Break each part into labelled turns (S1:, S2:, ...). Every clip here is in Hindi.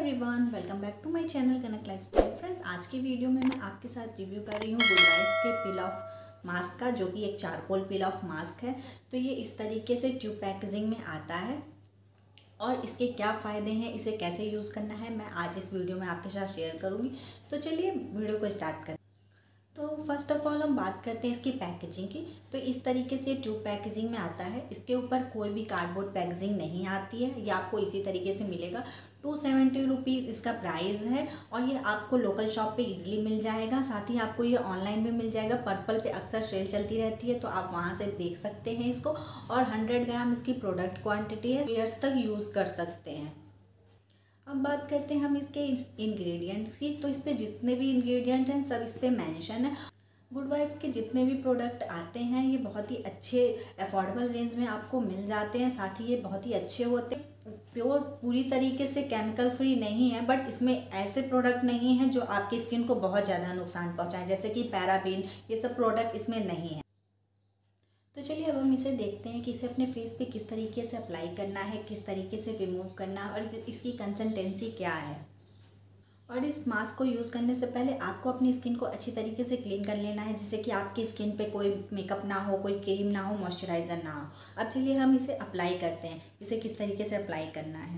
S1: Everyone, welcome back to my channel Kanak lifestyle. Friends, आज की वीडियो में मैं आपके साथ रिव्यू कर रही हूँ गुड वाइफ के पील ऑफ मास्क का, जो कि एक चारकोल पील ऑफ मास्क है। तो ये इस तरीके से ट्यूब पैकेजिंग में आता है और इसके क्या फ़ायदे हैं, इसे कैसे यूज़ करना है, मैं आज इस वीडियो में आपके साथ शेयर करूँगी। तो चलिए वीडियो को स्टार्ट करें। तो फर्स्ट ऑफ ऑल हम बात करते हैं इसकी पैकेजिंग की। तो इस तरीके से ट्यूब पैकेजिंग में आता है। इसके ऊपर कोई भी कार्डबोर्ड पैकेजिंग नहीं आती है, ये आपको इसी तरीके से मिलेगा। 270 रुपीज़ इसका प्राइस है और ये आपको लोकल शॉप पे इजीली मिल जाएगा। साथ ही आपको ये ऑनलाइन भी मिल जाएगा। पर्पल पे अक्सर सेल चलती रहती है, तो आप वहाँ से देख सकते हैं इसको। और 100 ग्राम इसकी प्रोडक्ट क्वान्टिटी है, ईयर्स तक यूज़ कर सकते हैं। अब बात करते हैं हम इसके इंग्रेडिएंट्स की। तो इस पे जितने भी इंग्रेडिएंट हैं सब इस पे मेंशन है। गुड वाइफ के जितने भी प्रोडक्ट आते हैं ये बहुत ही अच्छे अफोर्डेबल रेंज में आपको मिल जाते हैं। साथ ही ये बहुत ही अच्छे होते हैं। प्योर पूरी तरीके से केमिकल फ्री नहीं है, बट इसमें ऐसे प्रोडक्ट नहीं हैं जो आपकी स्किन को बहुत ज़्यादा नुकसान पहुंचाएं, जैसे कि पैराबीन, ये सब प्रोडक्ट इसमें नहीं है। तो चलिए अब हम इसे देखते हैं कि इसे अपने फेस पे किस तरीके से अप्लाई करना है, किस तरीके से रिमूव करना है और इसकी कंसिस्टेंसी क्या है। और इस मास्क को यूज़ करने से पहले आपको अपनी स्किन को अच्छी तरीके से क्लीन कर लेना है, जिससे कि आपकी स्किन पे कोई मेकअप ना हो, कोई क्रीम ना हो, मॉइस्चराइज़र ना हो। अब चलिए हम इसे अप्लाई करते हैं, इसे किस तरीके से अप्लाई करना है।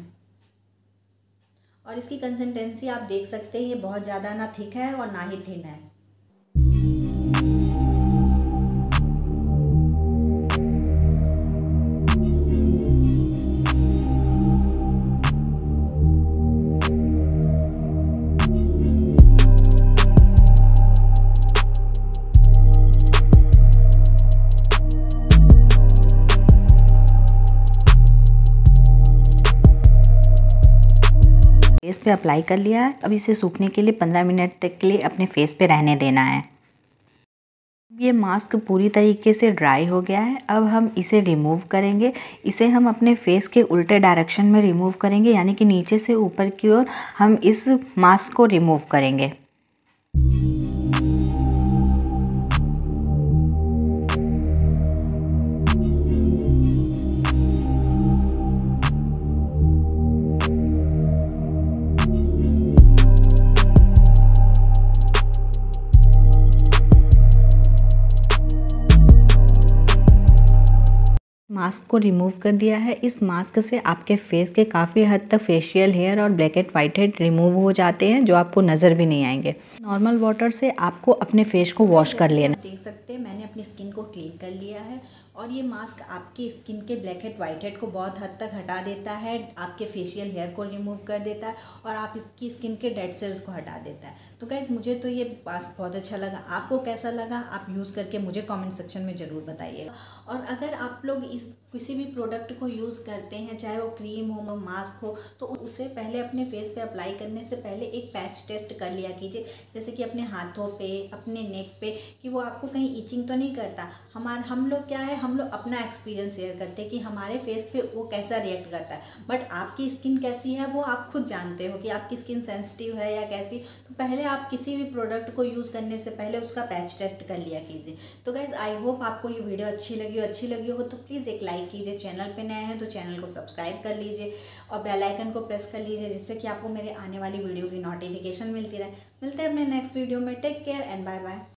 S1: और इसकी कंसिस्टेंसी आप देख सकते हैं, ये बहुत ज़्यादा ना थिक है और ना ही थिन है।
S2: फेस पे अप्लाई कर लिया है। अब इसे सूखने के लिए 15 मिनट तक के लिए अपने फेस पे रहने देना है। ये मास्क पूरी तरीके से ड्राई हो गया है। अब हम इसे रिमूव करेंगे। इसे हम अपने फेस के उल्टे डायरेक्शन में रिमूव करेंगे, यानी कि नीचे से ऊपर की ओर हम इस मास्क को रिमूव करेंगे। मास्क को रिमूव कर दिया है। इस मास्क से आपके फेस के काफ़ी हद तक फेशियल हेयर और blackhead whitehead remove हो जाते हैं, जो आपको नज़र भी नहीं आएंगे। नॉर्मल वाटर से आपको अपने फेस को वॉश कर लेना।
S1: देख सकते हैं मैंने अपनी स्किन को क्लीन कर लिया है और ये मास्क आपकी स्किन के ब्लैक हेड वाइट हेड को बहुत हद तक हटा देता है, आपके फेशियल हेयर को रिमूव कर देता है और आप इसकी स्किन के डेड सेल्स को हटा देता है। तो गाइस, मुझे तो ये मास्क बहुत अच्छा लगा। आपको कैसा लगा, आप यूज़ करके मुझे कमेंट सेक्शन में ज़रूर बताइएगा। और अगर आप लोग इस किसी भी प्रोडक्ट को यूज़ करते हैं, चाहे वो क्रीम हो, मास्क हो, तो उसे पहले अपने फेस पे अप्लाई करने से पहले एक पैच टेस्ट कर लिया कीजिए, जैसे कि अपने हाथों पे, अपने नेक पे, कि वो आपको कहीं इचिंग तो नहीं करता। हम लोग क्या है, हम लोग अपना एक्सपीरियंस शेयर करते हैं कि हमारे फेस पे वो कैसा रिएक्ट करता है, बट आपकी स्किन कैसी है वो आप खुद जानते हो कि आपकी स्किन सेंसिटिव है या कैसी। तो पहले आप किसी भी प्रोडक्ट को यूज़ करने से पहले उसका पैच टेस्ट कर लिया कीजिए। तो गाइज़, आई होप आपको ये वीडियो अच्छी लगी हो तो प्लीज़ एक लाइक कीजिए। चैनल पे नए हैं तो चैनल को सब्सक्राइब कर लीजिए और बेल आइकन को प्रेस कर लीजिए, जिससे कि आपको मेरे आने वाली वीडियो की नोटिफिकेशन मिलती रहे। मिलते हैं अपने नेक्स्ट वीडियो में। Take care and bye bye.